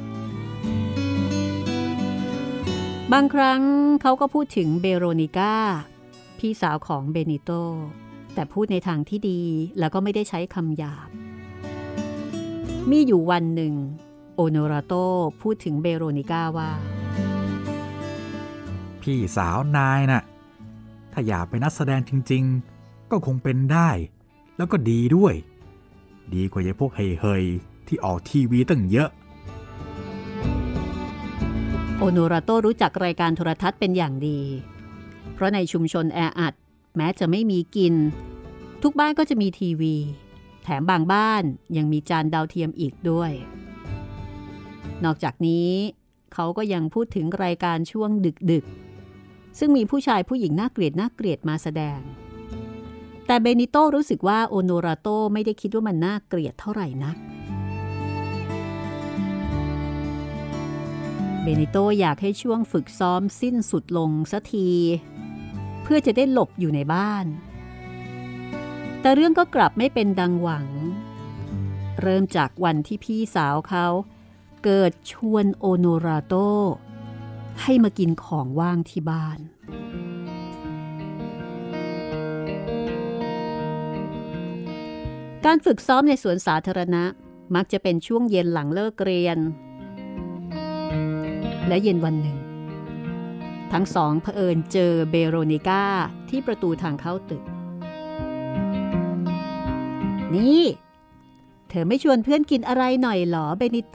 บางครั้งเขาก็พูดถึงเบโรนิก้าพี่สาวของเบนิโต้แต่พูดในทางที่ดีแล้วก็ไม่ได้ใช้คำหยาบมีอยู่วันหนึ่งโอโนราโตพูดถึงเบโรนิก้าว่าพี่สาวนายน่ะถ้าอยากเป็นนักแสดงจริงๆก็คงเป็นได้แล้วก็ดีด้วยดีกว่าไอ้พวกเฮยๆที่ออกทีวีตั้งเยอะโอโนราโตรู้จักรายการโทรทัศน์เป็นอย่างดีเพราะในชุมชนแออัดแม้จะไม่มีกินทุกบ้านก็จะมีทีวีแถมบางบ้านยังมีจานดาวเทียมอีกด้วยนอกจากนี้เขาก็ยังพูดถึงรายการช่วงดึกๆซึ่งมีผู้ชายผู้หญิงน่าเกลียดน่าเกลียดมาแสดงแต่เบนิโตรู้สึกว่าโอโนราโตไม่ได้คิดว่ามันน่าเกลียดเท่าไหร่นักเบนิโตอยากให้ช่วงฝึกซ้อมสิ้นสุดลงสักทีเพื่อจะได้หลบอยู่ในบ้านแต่เรื่องก็กลับไม่เป็นดังหวังเริ่มจากวันที่พี่สาวเขาเกิดชวนโอโนราโตให้มากินของว่างที่บ้านการฝึกซ้อมในสวนสาธารณะมักจะเป็นช่วงเย็นหลังเลิกเรียนและเย็นวันหนึ่งทั้งสองเผอิญเจอเบโรนิก้าที่ประตูทางเข้าตึกนี่เธอไม่ชวนเพื่อนกินอะไรหน่อยหรอเบนิโต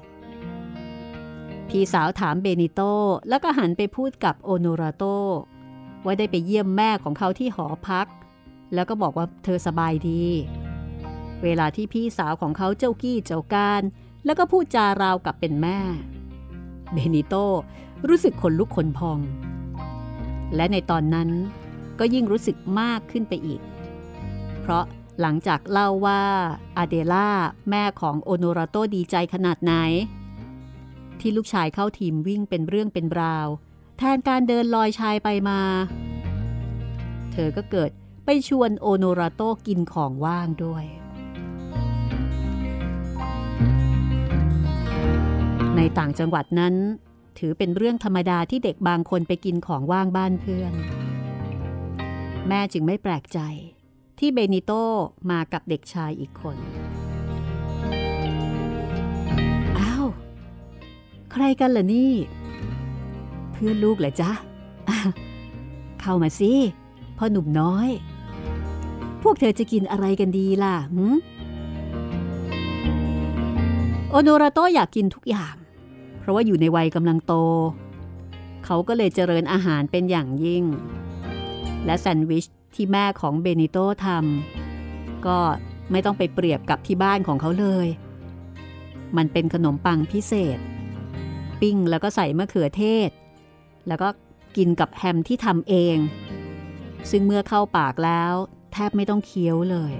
พี่สาวถามเบนิโตแล้วก็หันไปพูดกับโอโนราโตว่าได้ไปเยี่ยมแม่ของเขาที่หอพักแล้วก็บอกว่าเธอสบายดีเวลาที่พี่สาวของเขาเจ้ากี้เจ้าการแล้วก็พูดจาราวกับเป็นแม่เบนิโตรู้สึกขนลุกขนพองและในตอนนั้นก็ยิ่งรู้สึกมากขึ้นไปอีกเพราะหลังจากเล่าว่าอาเดล่าแม่ของโอโนราโตดีใจขนาดไหนที่ลูกชายเข้าทีมวิ่งเป็นเรื่องเป็นราวแทนการเดินลอยชายไปมาเธอก็เกิดไปชวนโอโนราโตกินของว่างด้วยในต่างจังหวัดนั้นถือเป็นเรื่องธรรมดาที่เด็กบางคนไปกินของว่างบ้านเพื่อนแม่จึงไม่แปลกใจที่เบนิโตมากับเด็กชายอีกคนอ้าวใครกันล่ะนี่เพื่อนลูกเหรอจ๊ะเข้ามาสิพ่อหนุ่มน้อยพวกเธอจะกินอะไรกันดีล่ะหืมโอโนราโตอยากกินทุกอย่างเพราะว่าอยู่ในวัยกำลังโตเขาก็เลยเจริญอาหารเป็นอย่างยิ่งและแซนด์วิชที่แม่ของเบนิโตทำก็ไม่ต้องไปเปรียบกับที่บ้านของเขาเลยมันเป็นขนมปังพิเศษปิ้งแล้วก็ใส่มะเขือเทศแล้วก็กินกับแฮมที่ทำเองซึ่งเมื่อเข้าปากแล้วแทบไม่ต้องเคี้ยวเลย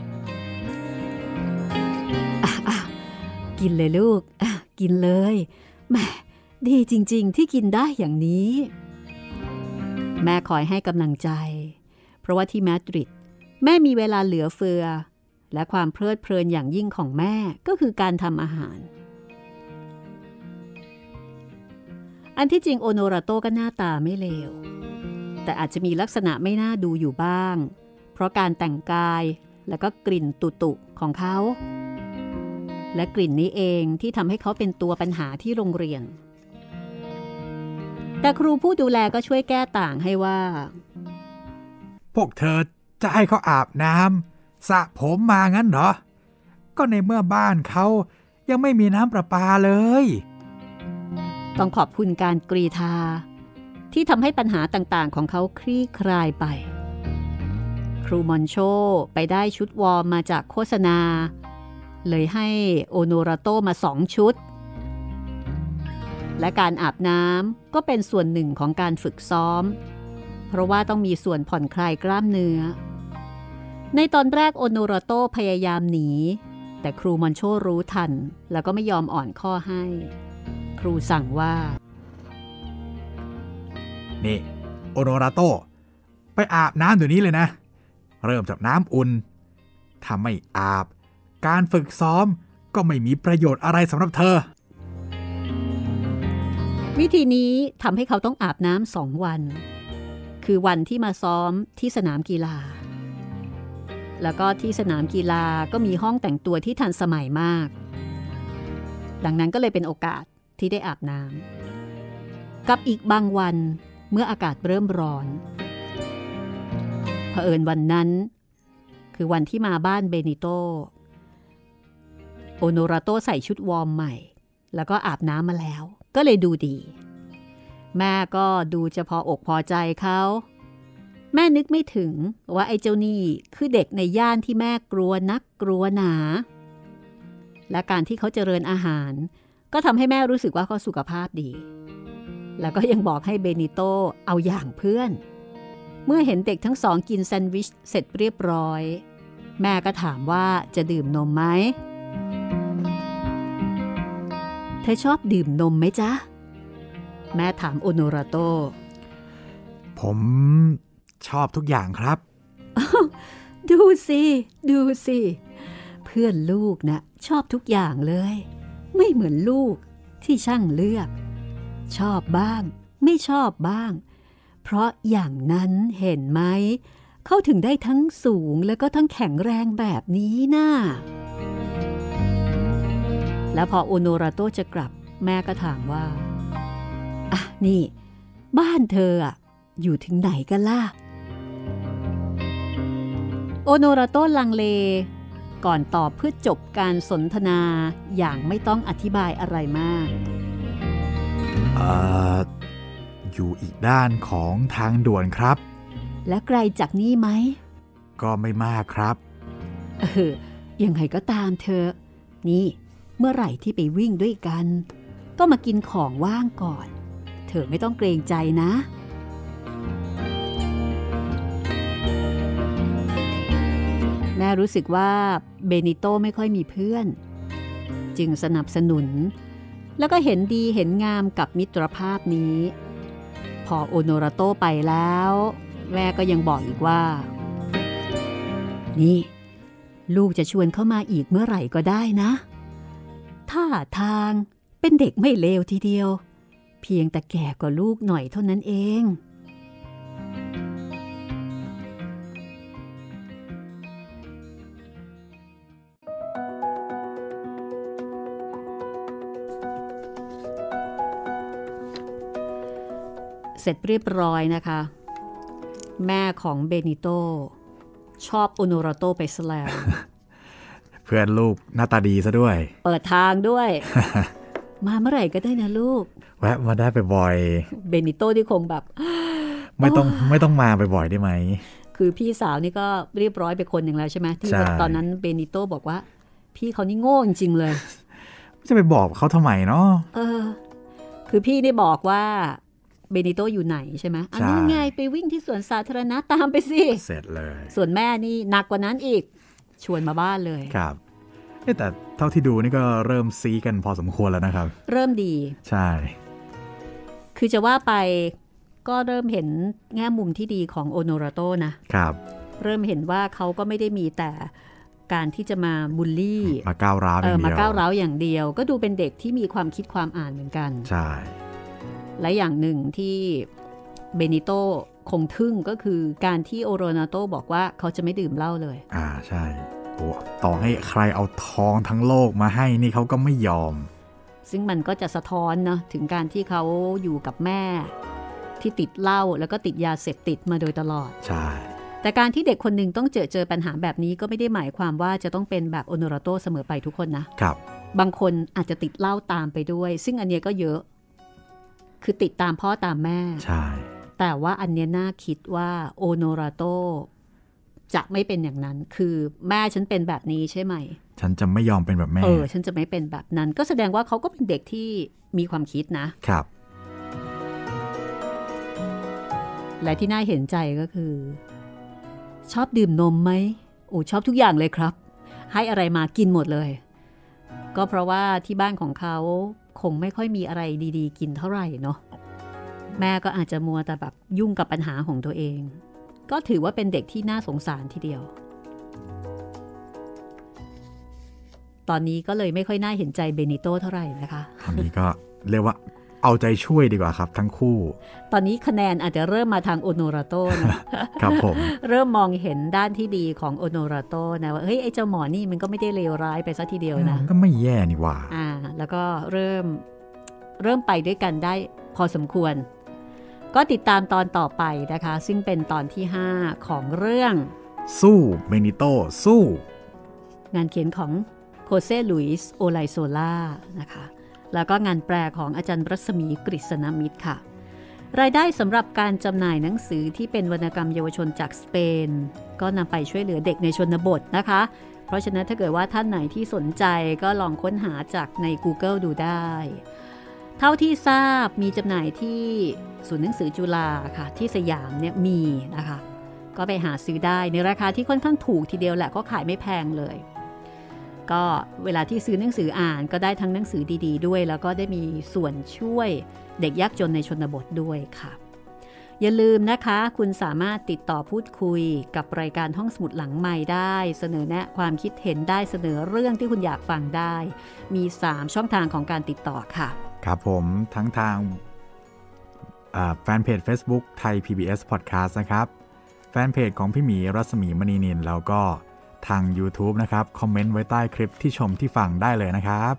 อ่ะๆกินเลยลูกกินเลยแม่ดีจริงๆที่กินได้อย่างนี้แม่คอยให้กำลังใจเพราะว่าที่มาดริดแม่มีเวลาเหลือเฟือและความเพลิดเพลินอย่างยิ่งของแม่ก็คือการทำอาหารอันที่จริงโอโนราโตก็หน้าตาไม่เลวแต่อาจจะมีลักษณะไม่น่าดูอยู่บ้างเพราะการแต่งกายและก็กลิ่นตุตุของเขาและกลิ่นนี้เองที่ทำให้เขาเป็นตัวปัญหาที่โรงเรียนแต่ครูผู้ดูแลก็ช่วยแก้ต่างให้ว่าพวกเธอจะให้เขาอาบน้ำสระผมมางั้นเหรอก็ในเมื่อบ้านเขายังไม่มีน้ำประปาเลยต้องขอบคุณการกรีธาที่ทำให้ปัญหาต่างๆของเขาคลี่คลายไปครูมอนโชไปได้ชุดวอร์มมาจากโฆษณาเลยให้โอโนราโตมาสองชุดและการอาบน้ำก็เป็นส่วนหนึ่งของการฝึกซ้อมเพราะว่าต้องมีส่วนผ่อนคลายกล้ามเนื้อในตอนแรกโอโนราโตพยายามหนีแต่ครูมอนโชรู้ทันแล้วก็ไม่ยอมอ่อนข้อให้ครูสั่งว่านี่โอโนราโตไปอาบน้ำเดี๋ยวนี้เลยนะเริ่มจากน้ำอุ่นถ้าไม่อาบการฝึกซ้อมก็ไม่มีประโยชน์อะไรสำหรับเธอวิธีนี้ทำให้เขาต้องอาบน้ำสองวันคือวันที่มาซ้อมที่สนามกีฬาแล้วก็ที่สนามกีฬาก็มีห้องแต่งตัวที่ทันสมัยมากดังนั้นก็เลยเป็นโอกาสที่ได้อาบน้ำกับอีกบางวันเมื่ออากาศเริ่มร้อนเผอิญวันนั้นคือวันที่มาบ้านเบนิโตโอโนราโตใส่ชุดวอร์มใหม่แล้วก็อาบน้ำมาแล้วก็เลยดูดีแม่ก็ดูจะพออกพอใจเขาแม่นึกไม่ถึงว่าไอ้เจ้านี่คือเด็กในย่านที่แม่กลัวนักกลัวหนาและการที่เขาเจริญอาหารก็ทำให้แม่รู้สึกว่าเขาสุขภาพดีแล้วก็ยังบอกให้เบนิโตเอาอย่างเพื่อนเมื่อเห็นเด็กทั้งสองกินแซนด์วิชเสร็จเรียบร้อยแม่ก็ถามว่าจะดื่มนมไหมเธอชอบดื่มนมไหมจ๊ะแม่ถามโอโนราโตผมชอบทุกอย่างครับดูสิดูสิเพื่อนลูกนะชอบทุกอย่างเลยไม่เหมือนลูกที่ช่างเลือกชอบบ้างไม่ชอบบ้างเพราะอย่างนั้นเห็นไหมเขาถึงได้ทั้งสูงแล้วก็ทั้งแข็งแรงแบบนี้น่ะแล้วพอโอโนราโตจะกลับแม่ก็ถามว่าอ่ะนี่บ้านเธออะอยู่ถึงไหนกันล่ะโอโนราโตลังเลก่อนตอบเพื่อจบการสนทนาอย่างไม่ต้องอธิบายอะไรมากเอ่ออยู่อีกด้านของทางด่วนครับและไกลจากนี่ไหมก็ไม่มากครับเออยังไงก็ตามเธอนี่เมื่อไหร่ที่ไปวิ่งด้วยกันก็มากินของว่างก่อนเธอไม่ต้องเกรงใจนะแม่รู้สึกว่าเบนิโตไม่ค่อยมีเพื่อนจึงสนับสนุนแล้วก็เห็นดีเห็นงามกับมิตรภาพนี้พอโอโนราโตไปแล้วแม่ก็ยังบอกอีกว่านี่ลูกจะชวนเข้ามาอีกเมื่อไหร่ก็ได้นะท่าทางเป็นเด็กไม่เลวทีเดียวเพียงแต่แก่กว่าลูกหน่อยเท่านั้นเองเสร็จเรียบร้อยนะคะแม่ของเบนิโตชอบโอโนราโตไปซะแล้วเพื่อนลูกหน้าตาดีซะด้วยเปิดทางด้วย มาเมื่อไหร่ก็ได้นะลูกแวะมาได้ไปบ่อยเบนิโตที่คงแบบไม่ต้องไม่ต้องมาไปบ่อยได้ไหมคือพี่สาวนี่ก็เรียบร้อยไปคนหนึ่งแล้วใช่ไหมที่ตอนนั้นเบนิโตบอกว่าพี่เขานี่โง่จริงๆเลยจะไปบอกเขาทำไมเนาะเออคือพี่ได้บอกว่าเบนิโตอยู่ไหนใช่ไหมอันนี้ไงไปวิ่งที่สวนสาธารณะตามไปสิเสร็จเลยส่วนแม่นี่หนักกว่านั้นอีกชวนมาบ้านเลยครับแต่เท่าที่ดูนี่ก็เริ่มซีกันพอสมควรแล้วนะครับเริ่มดีใช่คือจะว่าไปก็เริ่มเห็นแง่มุมที่ดีของโอโนราโตนะครับเริ่มเห็นว่าเขาก็ไม่ได้มีแต่การที่จะมาบูลลี่มาก้าวร้าวอย่างเดียวมาก้าวร้าวอย่างเดียวก็ดูเป็นเด็กที่มีความคิดความอ่านเหมือนกันใช่และอย่างหนึ่งที่เบนิโตคงทึ่งก็คือการที่โอโรนาโตบอกว่าเขาจะไม่ดื่มเหล้าเลยอ่าใช่โอ้ต่อให้ใครเอาทองทั้งโลกมาให้นี่เขาก็ไม่ยอมซึ่งมันก็จะสะท้อนนะถึงการที่เขาอยู่กับแม่ที่ติดเหล้าแล้วก็ติดยาเสพติดมาโดยตลอดใช่แต่การที่เด็กคนหนึ่งต้องเจอเจอปัญหาแบบนี้ก็ไม่ได้หมายความว่าจะต้องเป็นแบบโอโนราโตเสมอไปทุกคนนะครับบางคนอาจจะติดเหล้าตามไปด้วยซึ่งอันเนี้ยก็เยอะคือติดตามพ่อตามแม่ใช่แต่ว่าอันเนี้ยน่าคิดว่าโอโนราโตจะไม่เป็นอย่างนั้นคือแม่ฉันเป็นแบบนี้ใช่ไหมฉันจะไม่ยอมเป็นแบบแม่เออฉันจะไม่เป็นแบบนั้นก็แสดงว่าเขาก็เป็นเด็กที่มีความคิดนะครับและที่น่าเห็นใจก็คือชอบดื่มนมไหมโอ้ชอบทุกอย่างเลยครับให้อะไรมากินหมดเลยก็เพราะว่าที่บ้านของเขาคงไม่ค่อยมีอะไรดีๆกินเท่าไหร่เนาะแม่ก็อาจจะมัวแต่แบบยุ่งกับปัญหาของตัวเองก็ถือว่าเป็นเด็กที่น่าสงสารทีเดียวตอนนี้ก็เลยไม่ค่อยน่าเห็นใจเบนิโตเท่าไหร่นะคะตอนนี้ก็เรียกว่าเอาใจช่วยดีกว่าครับทั้งคู่ตอนนี้คะแนนอาจจะเริ่มมาทางโอโนราโต้นะครับผมเริ่มมองเห็นด้านที่ดีของโอโนราโต้นะว่าเฮ้ยไอ้เจ้าหมอนี่มันก็ไม่ได้เลวร้ายไปซะทีเดียวนะก็ไม่แย่นี่ว่าอ่าแล้วก็เริ่มเริ่มไปด้วยกันได้พอสมควรก็ติดตามตอนต่อไปนะคะซึ่งเป็นตอนที่ห้าของเรื่องสู้เบนิโตสู้งานเขียนของโคเซลุยส์โอไลโซล่านะคะแล้วก็งานแปลของอาจารย์รัศมีกฤษณมิตรค่ะรายได้สำหรับการจำหน่ายหนังสือที่เป็นวรรณกรรมเยาวชนจากสเปนก็นำไปช่วยเหลือเด็กในชนบทนะคะเพราะฉะนั้นถ้าเกิดว่าท่านไหนที่สนใจก็ลองค้นหาจากใน Google ดูได้เท่าที่ทราบมีจำหน่ายที่ศูนย์หนังสือจุฬาค่ะที่สยามเนี่ยมีนะคะก็ไปหาซื้อได้ในราคาที่ค่อนข้างถูกทีเดียวแหละก็ขายไม่แพงเลยก็เวลาที่ซื้อหนังสืออ่านก็ได้ทั้งหนังสือดีๆด้วยแล้วก็ได้มีส่วนช่วยเด็กยากจนในชนบทด้วยค่ะอย่าลืมนะคะคุณสามารถติดต่อพูดคุยกับรายการห้องสมุดหลังใหม่ได้เสนอแนะความคิดเห็นได้เสนอเรื่องที่คุณอยากฟังได้มีสามช่องทางของการติดต่อค่ะครับผมทั้งทางแฟนเพจ Facebook ไทย พี บี เอส Podcast นะครับแฟนเพจของพี่หมีรัศมีมณีนินแล้วก็ทาง YouTube นะครับคอมเมนต์ไว้ใต้คลิปที่ชมที่ฟังได้เลยนะครับ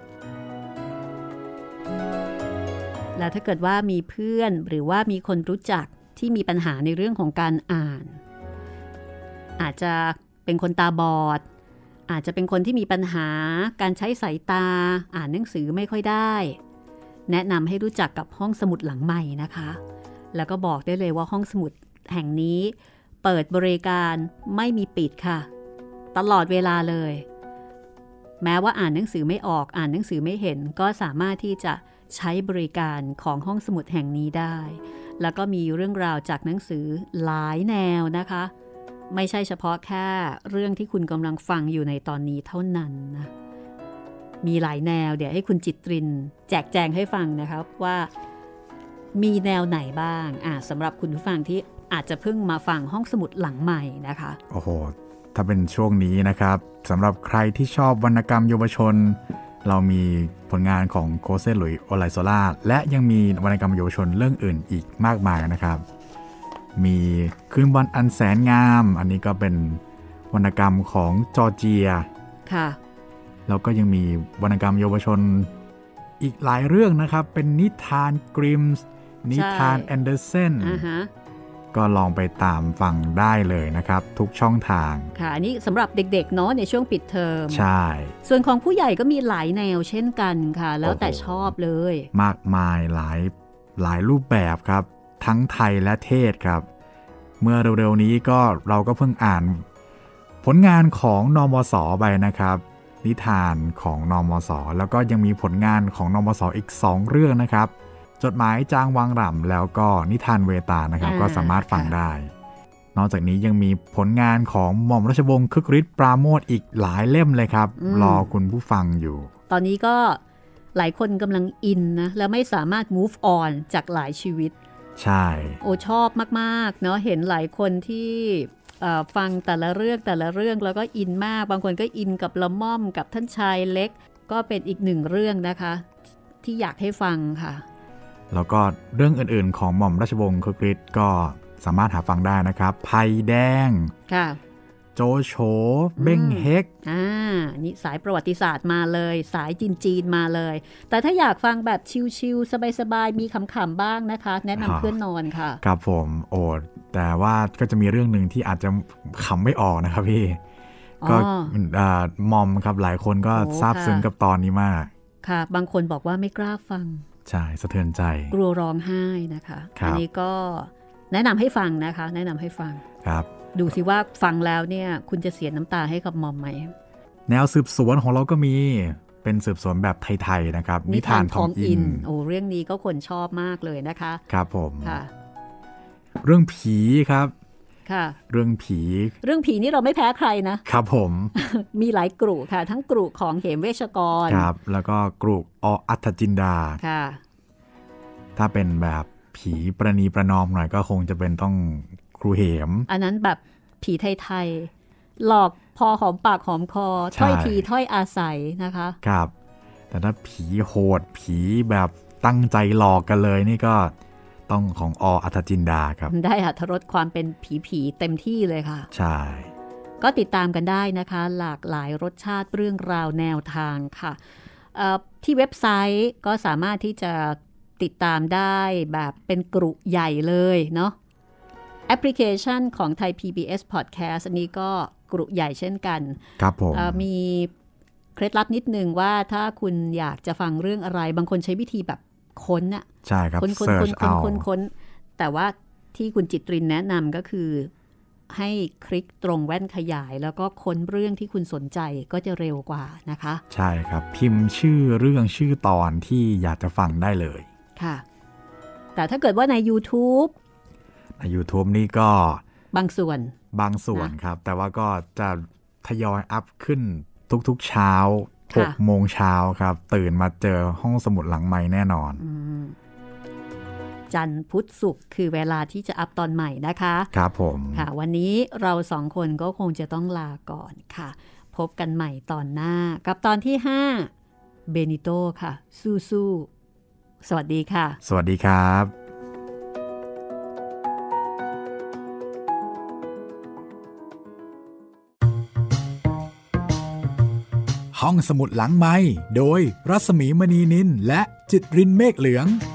แล้วถ้าเกิดว่ามีเพื่อนหรือว่ามีคนรู้จักที่มีปัญหาในเรื่องของการอ่านอาจจะเป็นคนตาบอดอาจจะเป็นคนที่มีปัญหาการใช้สายตาอ่านหนังสือไม่ค่อยได้แนะนำให้รู้จักกับห้องสมุดหลังใหม่นะคะแล้วก็บอกได้เลยว่าห้องสมุดแห่งนี้เปิดบริการไม่มีปิดค่ะตลอดเวลาเลยแม้ว่าอ่านหนังสือไม่ออกอ่านหนังสือไม่เห็นก็สามารถที่จะใช้บริการของห้องสมุดแห่งนี้ได้แล้วก็มีเรื่องราวจากหนังสือหลายแนวนะคะไม่ใช่เฉพาะแค่เรื่องที่คุณกำลังฟังอยู่ในตอนนี้เท่านั้นนะมีหลายแนวเดี๋ยวให้คุณจิตรินแจกแจงให้ฟังนะครับว่ามีแนวไหนบ้างอ่าสำหรับคุณผู้ฟังที่อาจจะเพิ่งมาฟังห้องสมุดหลังใหม่นะคะโอ้โหถ้าเป็นช่วงนี้นะครับสำหรับใครที่ชอบวรรณกรรมเยาวชนเรามีผลงานของโคเซหลุยโอไลโซล่าและยังมีวรรณกรรมเยาวชนเรื่องอื่นอีกมากมายนะครับมีคืนวันอันแสนงามอันนี้ก็เป็นวรรณกรรมของจอร์เจียค่ะแล้วก็ยังมีวรรณกรรมเยาวชนอีกหลายเรื่องนะครับเป็นนิทานกริมส์นิทานแอนเดอร์เซน uh-huh. ก็ลองไปตามฟังได้เลยนะครับทุกช่องทางค่ะอันนี้สำหรับเด็กๆเนาะในช่วงปิดเทอมใช่ส่วนของผู้ใหญ่ก็มีหลายแนวเช่นกันค่ะแล้วแต่ชอบเลยมากมายหลายหลายรูปแบบครับทั้งไทยและเทศครับเมื่อเร็วๆนี้ก็เราก็เพิ่งอ่านผลงานของนมส.ไปนะครับนิทานของนมส.แล้วก็ยังมีผลงานของนมส.อีกสองเรื่องนะครับจดหมายจางวังหล่ำแล้วก็นิทานเวตานะครับก็สามารถฟังได้นอกจากนี้ยังมีผลงานของหม่อมราชวงศ์คึกฤทธิ์ปราโมทย์อีกหลายเล่มเลยครับรอคุณผู้ฟังอยู่ตอนนี้ก็หลายคนกำลังอินนะแล้วไม่สามารถ move on จากหลายชีวิตใช่โอชอบมากๆเนาะเห็นหลายคนที่ฟังแต่ละเรื่องแต่ละเรื่องแล้วก็อินมากบางคนก็อินกับละม่อมกับท่านชายเล็กก็เป็นอีกหนึ่งเรื่องนะคะที่อยากให้ฟังค่ะแล้วก็เรื่องอื่นๆของหม่อมราชวงศ์คึกฤทธิ์ก็สามารถหาฟังได้นะครับไผ่แดงค่ะโจโฉเบ้งเฮกอ่านี่สายประวัติศาสตร์มาเลยสายจีนๆมาเลยแต่ถ้าอยากฟังแบบชิลๆสบายๆมีขำๆบ้างนะคะแนะนำเพื่อนนอนค่ะครับผมโอ้แต่ว่าก็จะมีเรื่องหนึ่งที่อาจจะขำไม่ออกนะครับพี่ก็มอมครับหลายคนก็ซาบซึ้งกับตอนนี้มากค่ะบางคนบอกว่าไม่กล้าฟังใช่สะเทือนใจกลัวร้องไห้นะคะอันนี้ก็แนะนำให้ฟังนะคะแนะนำให้ฟังครับดูสิว่าฟังแล้วเนี่ยคุณจะเสียน้ำตาให้กับมอมไหมแนวสืบสวนของเราก็มีเป็นสืบสวนแบบไทยๆนะครับนิทานทองอินโอ้เรื่องนี้ก็คนชอบมากเลยนะคะครับผมค่ะเรื่องผีครับค่ะเรื่องผีเรื่องผีนี่เราไม่แพ้ใครนะครับผมมีหลายกลุ่มค่ะทั้งกลุ่มของเหมเวชกรครับแล้วก็กลุ่มออัฏฐจินดาค่ะถ้าเป็นแบบผีประนีประนอมหน่อยก็คงจะเป็นต้องครูเหมอันนั้นแบบผีไทยๆหลอกพอหอมปากหอมคอถ้อยทีถ้อยอาศัยนะคะครับแต่ถ้าผีโหดผีแบบตตั้งใจหลอกกันเลยนี่ก็ต้องของอ.อัธจินดาครับได้อรรถรสความเป็นผีๆเต็มที่เลยค่ะใช่ก็ติดตามกันได้นะคะหลากหลายรสชาติเรื่องราวแนวทางค่ะที่เว็บไซต์ก็สามารถที่จะติดตามได้แบบเป็นกลุ่มใหญ่เลยเนาะแอปพลิเคชันของไทย พี บี เอส Podcast อันนี้ก็กลุ่มใหญ่เช่นกันครับผมมีเคล็ดลับนิดนึงว่าถ้าคุณอยากจะฟังเรื่องอะไรบางคนใช้วิธีแบบค้นอะใช่ครับค้นค้นค้นค้นค้นค้นแต่ว่าที่คุณจิตรินแนะนำก็คือให้คลิกตรงแว่นขยายแล้วก็ค้นเรื่องที่คุณสนใจก็จะเร็วกว่านะคะใช่ครับพิมพ์ชื่อเรื่องชื่อตอนที่อยากจะฟังได้เลยค่ะแต่ถ้าเกิดว่าใน YouTube ใน YouTube นี่ก็บางส่วนบางส่วนครับแต่ว่าก็จะทยอยอัพขึ้นทุกๆเช้าหกโมงเช้าครับตื่นมาเจอห้องสมุดหลังไมค์แน่นอนจันทร์พุธศุกร์คือเวลาที่จะอัพตอนใหม่นะคะครับผมค่ะวันนี้เราสองคนก็คงจะต้องลาก่อนค่ะพบกันใหม่ตอนหน้ากับตอนที่ห้าเบนิโตค่ะสู้ๆสวัสดีค่ะสวัสดีครับห้องสมุดหลังไมค์โดยรัศมีมณีนินและจิตรินเมฆเหลือง